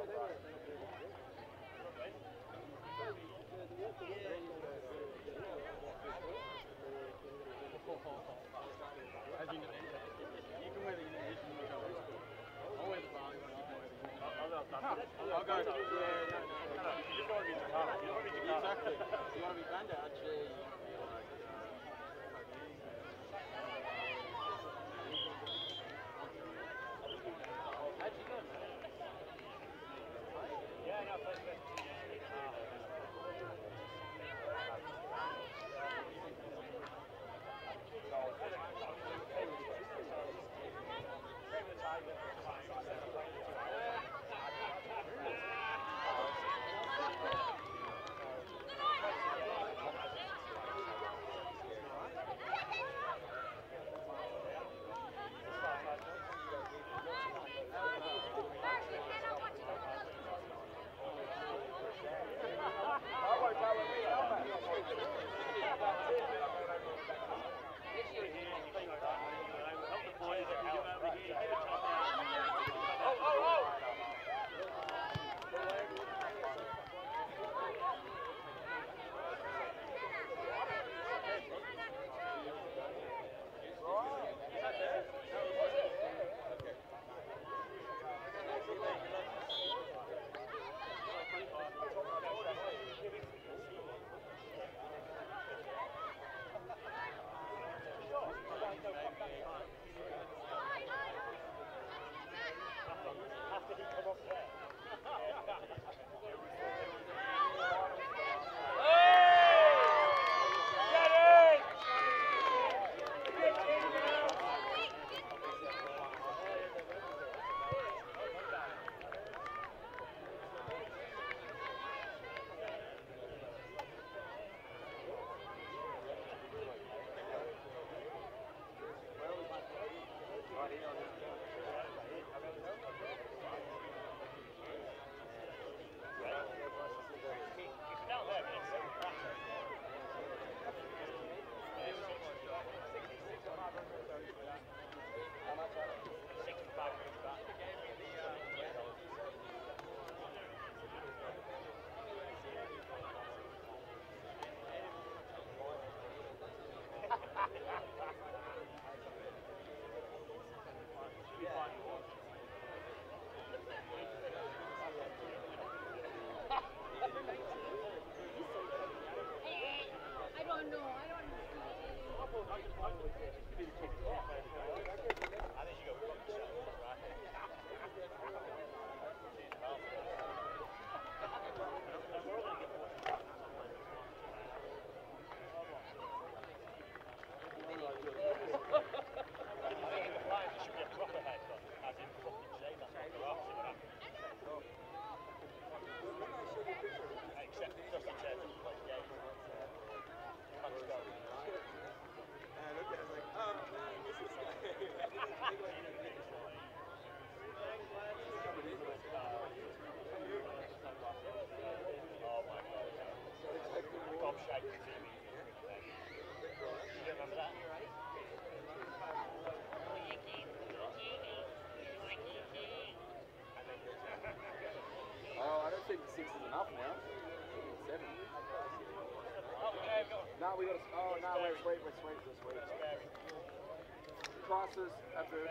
I'll go. Yeah, no. You just want to be Jakarta. You want to be Jakarta. Exactly. You want to be Bandar, actually. How'd you go, man? Yeah, no, I played No, we got to. Oh, no, we're sweet. Prices at the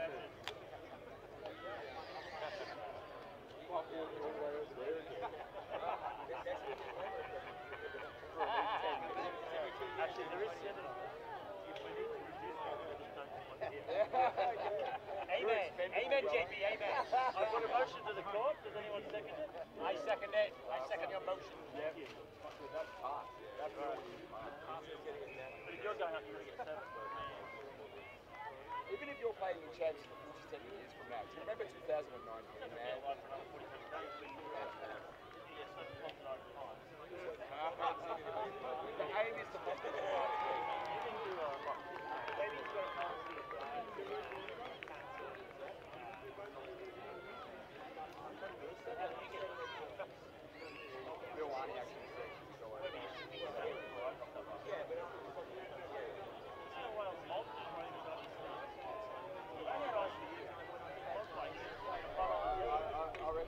Actually, there is 7 of them. If we need to reduce it, Amen. Amen, JP. Amen. I put a motion to the court. Does anyone second it? I second it. I second your motion. Yeah. That's hard. That's right. But if you're going up, you're going to get 7. Even if you're playing in champs for 47 years from now, do you remember 2019, man? The aim is to bust the I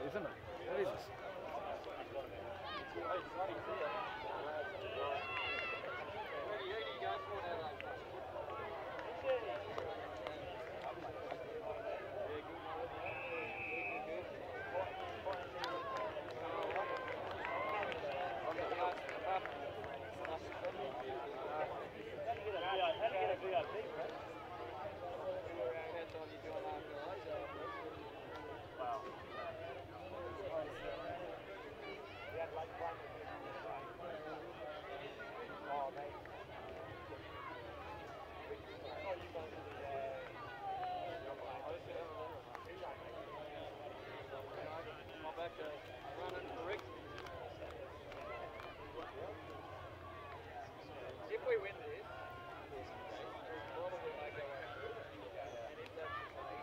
isn't it? Jesus. If we win this, probably might go out. And if that's the case,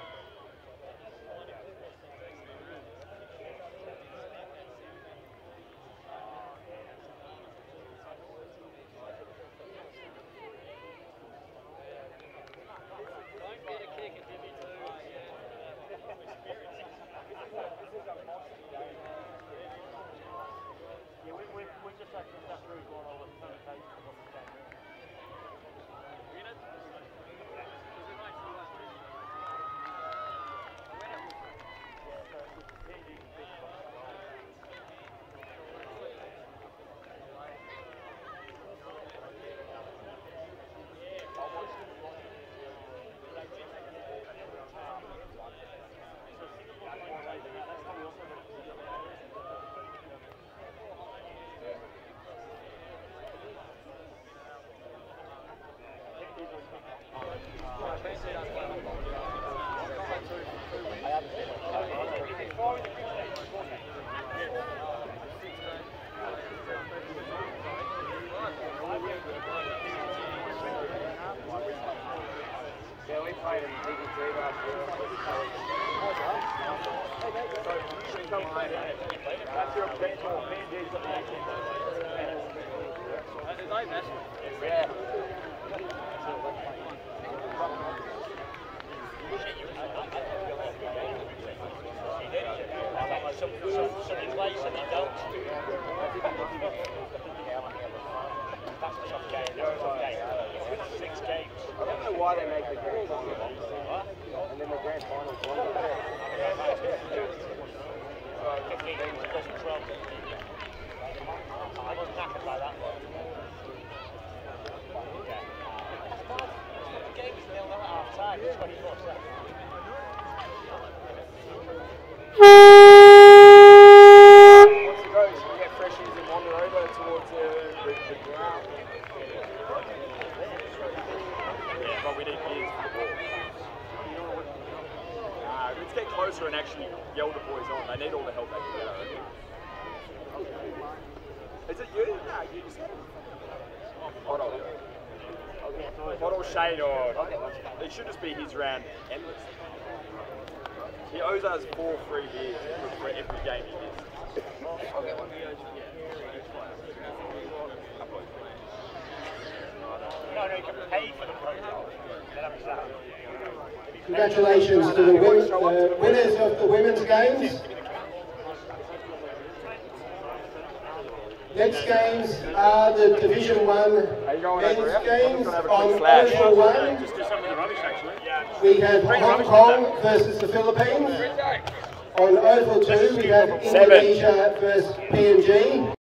don't get a kick at Jimmy too. Yeah, we just had to step through going all the permutations of what we can do. Yeah, we played in DD3 last year. That's your benchmark. PNG's got the 18. Yeah. Some in place and they don't. That's the tough game. That's the tough game. 6 games. I don't know why they make the grand final longer. And then the grand final's longer. 15 games plus 12. I was knackered by that one. The game is 0-0 at half time. 24-7. Once it goes, we get freshies and wander over towards the ground. Yeah, but we need beers for the ball. Let's get closer and actually yell the boys on. They need all the help they can get, I reckon. Is it you? No, you just said it. Otto Shane or... It should just be his round endless. He owes us 4 free beers for every game he missed. I'll get one. No, you can pay for the protocol. Congratulations to the winners of the women's games. Next games are the Division 1 men's games on Oval 1. Just do something with the rubbish, actually. We have Hong Kong versus the Philippines. On Oval 2 we have Indonesia versus PNG.